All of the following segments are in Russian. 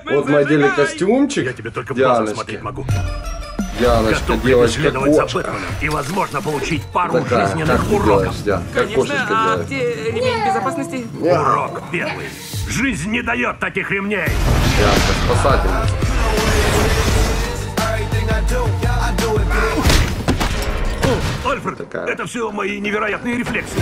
Вот мы одели костюмчик. Я тебе только в глаза смотреть могу. Яночка, девочка, кошка. И, возможно, получить пару Такая, жизненных как ты уроков. делаешь, Диан? Как кошечка делает. Где ремень безопасности? Урок первый. Жизнь не дает таких ремней. Янка, спасательница. Альфред, Такая. это все мои невероятные рефлексы.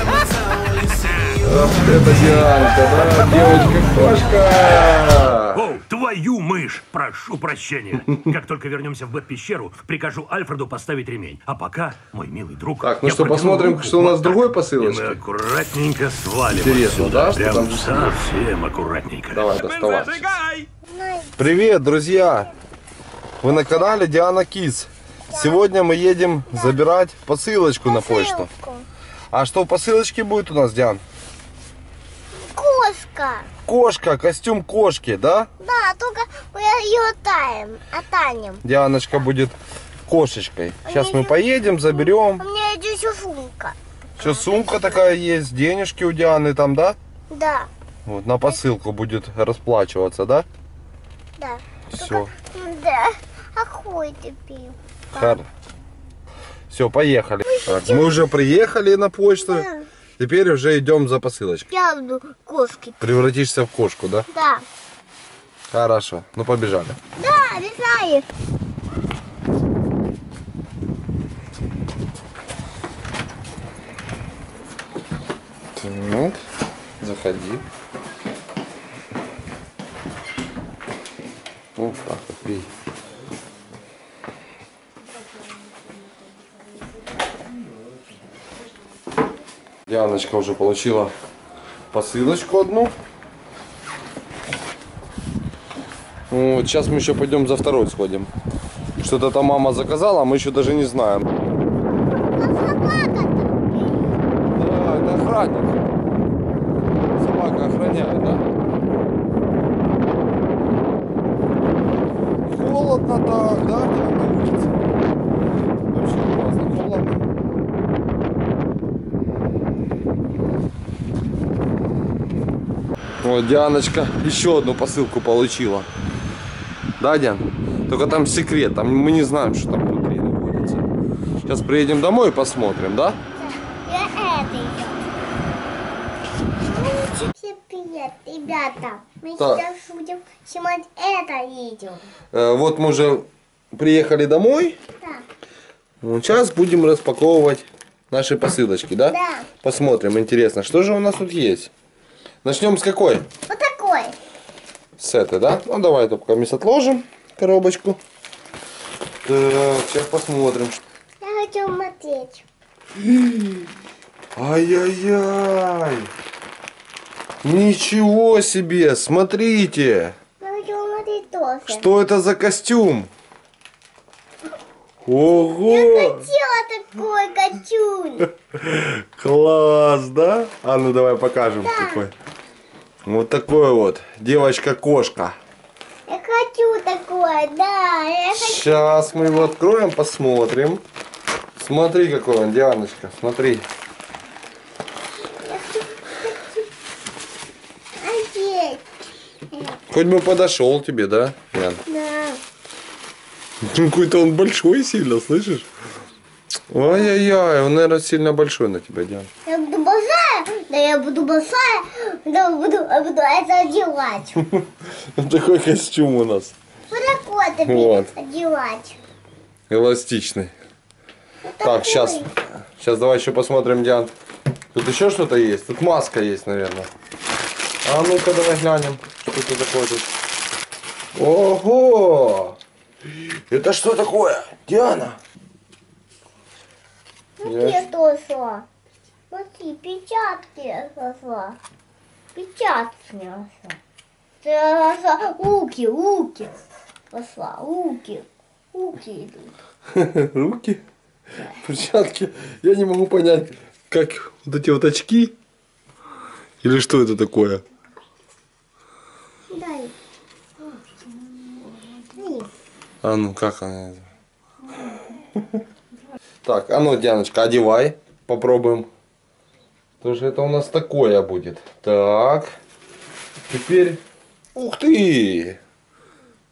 Ах, это Дианка, да? Девочка-кошка. О, твою мышь! Прошу прощения. Как только вернемся в Бэт-пещеру, прикажу Альфреду поставить ремень. А пока, мой милый друг... Так, ну я что, протяну посмотрим, руку что у нас вот в другой так. посылочке. И мы аккуратненько свалим. Интересно, отсюда. да, что Прям там? совсем аккуратненько. Давай доставай. Привет, друзья! Вы на канале Диана Kids. Сегодня мы едем забирать посылочку на почту. А что в посылочке будет у нас, Диан? Кошка. Кошка, костюм кошки, да? Да, только мы ее отанем. Дианочка будет кошечкой. Сейчас мы еще- поедем, заберем. У меня здесь еще сумка. Все, сумка такая есть, денежки у Дианы там, да? Да, Вот, на посылку будет расплачиваться, да? да. Все. Да. А хуй теперь? Все, поехали. Так, мы уже приехали на почту. Да. Теперь уже идем за посылочкой. Я буду кошки. Превратишься в кошку, да? Да. Хорошо. Ну, побежали. Да, решай. Так, заходи. Вот так вот, бей. Дианочка уже получила посылочку одну. Вот, сейчас мы еще пойдем за второй сходим. Что-то там мама заказала, а мы еще даже не знаем. Да, это охранник. Собака охраняет, да? Холодно так, да, Диана, на улице? Вообще классно, холодно. Вот Дианочка еще одну посылку получила. Да, Диан? Только там секрет, там мы не знаем, что там внутри находится. Сейчас приедем домой и посмотрим, да? Я это идем. Всем привет, ребята. Мы Так. сейчас будем снимать это видео. Вот мы уже приехали домой. Да. Вот сейчас будем распаковывать наши посылочки, да? Да. Посмотрим, интересно, что же у нас тут есть. Начнем с какой? Вот такой. С этой, да? Ну давай только отложим коробочку. Так, сейчас посмотрим. Я хочу смотреть. Ай-яй-яй! Ничего себе! Смотрите! Я хочу смотреть тоже. Что это за костюм? Ого! Хотела такой костюм. Класс, да? А ну давай покажем Да. какой. Вот такой вот. Девочка-кошка. Я хочу такой, да. Я хочу. Сейчас мы его откроем, посмотрим. Смотри, какой он, Дианочка, смотри. Одеть. Хоть бы подошел тебе, да, Диан? Да. Какой-то он большой сильно, слышишь? Ай-яй-яй, он, наверное, сильно большой на тебя, Диан. Я буду большая, да я буду большая, да буду это одевать. Вот такой костюм у нас. Вот такой теперь Вот. одевать. Эластичный. Вот Так, такой. сейчас давай еще посмотрим, Диан. Тут еще что-то есть? Тут маска есть, наверное. А ну-ка давай глянем, что это такое тут. Ого! Это что такое, Диана? Смотри, что шло. Смотри, печатки сошла. Печатки сошла. Руки. Пошла, руки идут. Руки? Перчатки? Я не могу понять, как вот эти вот очки? Или что это такое? Дай. А ну, как она? Так, а ну, Дианочка, одевай. Попробуем. Тоже это у нас такое будет. Так. Теперь. Ух ты!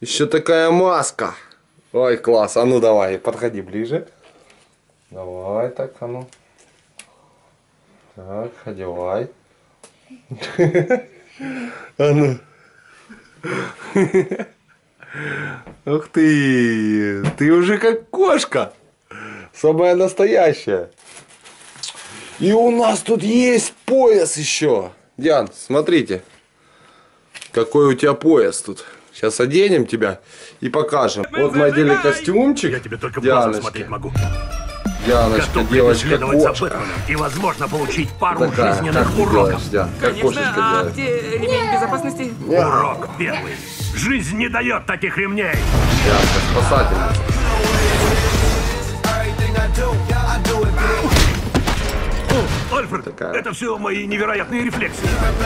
Еще такая маска. Ой, класс. А ну давай, подходи ближе. Давай так, а ну. Так, одевай. А ну. Ух ты. Ты уже как кошка. Самая настоящая. И у нас тут есть пояс еще. Диан, смотрите. Какой у тебя пояс тут. Сейчас оденем тебя и покажем. Вот мы одели костюмчик. Я тебе только в глаза смотреть могу. Дианочка, Готов девочка, преследовать за кошка. Бэтменом и, возможно, получить пару Такая, как жизненных ты уроков. делаешь, Диан? Как Конечно, кошечка а делает? где ремень безопасности? Урок первый. Жизнь не дает таких ремней. Дианка, спасательница. Альфред, Такая. это все мои невероятные рефлексы.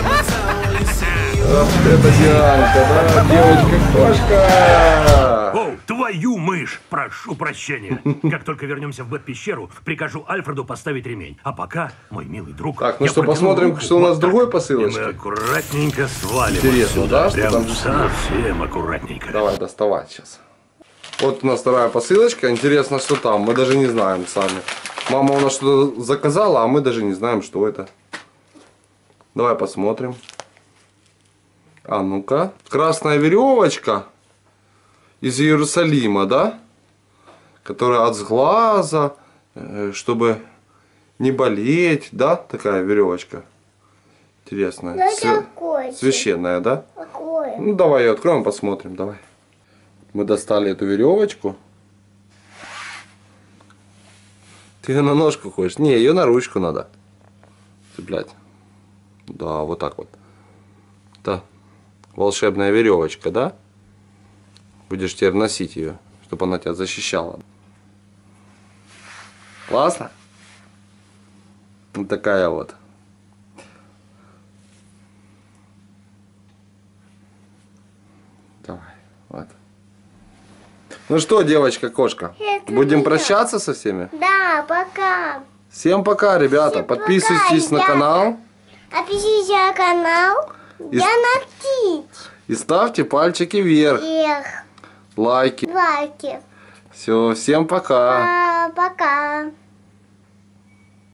Вот это Дианка, да? Девочка-кошка. О, твою мышь! Прошу прощения. Как только вернемся в Бэт-пещеру, прикажу Альфреду поставить ремень. А пока, мой милый друг... Так, ну я что, протяну посмотрим, руку что у нас вот в другой так, посылочке? и мы аккуратненько свалим Интересно, отсюда. да, что Прям там? совсем аккуратненько. Давай доставать сейчас. Вот у нас вторая посылочка. Интересно, что там. Мы даже не знаем сами. Мама у нас что-то заказала, а мы даже не знаем, что это. Давай посмотрим. А ну-ка. Красная веревочка из Иерусалима, да? Которая от сглаза, чтобы не болеть, да? Такая веревочка. Интересная. Да какой? Священная, да? Какой? Ну давай ее откроем, посмотрим, давай. Мы достали эту веревочку. Ты ее на ножку хочешь? Не, ее на ручку надо цеплять. Да, вот так вот. Это волшебная веревочка, да? Будешь теперь носить ее, чтобы она тебя защищала. Классно? Вот такая вот. Давай, вот. Ну что, девочка-кошка, Это будем меня. прощаться со всеми? Да, пока. Всем пока, ребята. Всем пока, Подписывайтесь на ребята. канал Подпишитесь на канал. И- Диана Кидс. и ставьте пальчики вверх, Вверх. лайки. Лайки. Все, всем пока. Пока.